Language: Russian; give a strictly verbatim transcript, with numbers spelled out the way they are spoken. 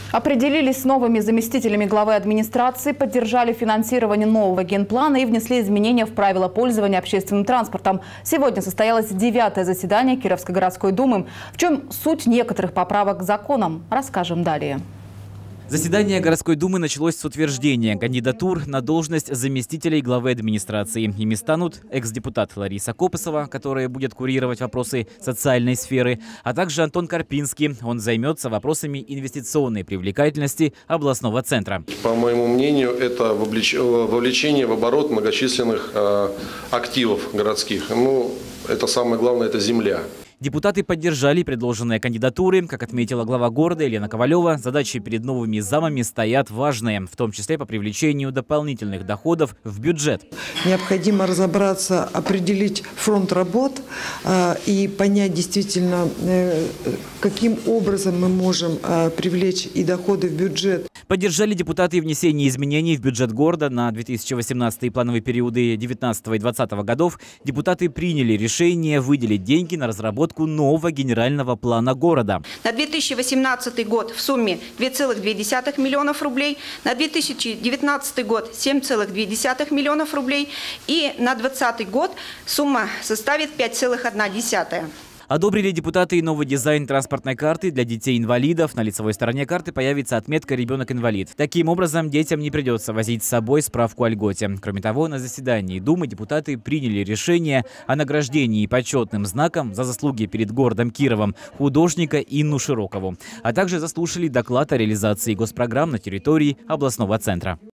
Определились с новыми заместителями главы администрации, поддержали финансирование нового генплана и внесли изменения в правила пользования общественным транспортом. Сегодня состоялось девятое заседание Кировской городской думы. В чем суть некоторых поправок к законам, расскажем далее. Заседание городской думы началось с утверждения кандидатур на должность заместителей главы администрации. Ими станут экс-депутат Лариса Копысова, которая будет курировать вопросы социальной сферы, а также Антон Карпинский. Он займется вопросами инвестиционной привлекательности областного центра. По моему мнению, это вовлечение в оборот многочисленных активов городских. Ну, это самое главное, это земля. Депутаты поддержали предложенные кандидатуры. Как отметила глава города Елена Ковалева, задачи перед новыми замами стоят важные, в том числе по привлечению дополнительных доходов в бюджет. Необходимо разобраться, определить фронт работ э, и понять действительно, э, каким образом мы можем э, привлечь и доходы в бюджет. Поддержали депутаты внесение изменений в бюджет города на две тысячи восемнадцатый и плановые периоды две тысячи девятнадцатого и две тысячи двадцатого годов. Депутаты приняли решение выделить деньги на разработку нового генерального плана города. На две тысячи восемнадцатый год в сумме две целых две десятых миллионов рублей, на две тысячи девятнадцатый год семь целых две десятых миллионов рублей и на две тысячи двадцатый год сумма составит пять целых одна десятая. Одобрили депутаты и новый дизайн транспортной карты для детей-инвалидов. На лицевой стороне карты появится отметка «Ребенок-инвалид». Таким образом, детям не придется возить с собой справку о льготе. Кроме того, на заседании Думы депутаты приняли решение о награждении почетным знаком за заслуги перед городом Кировом художника Инну Широкову, а также заслушали доклад о реализации госпрограмм на территории областного центра.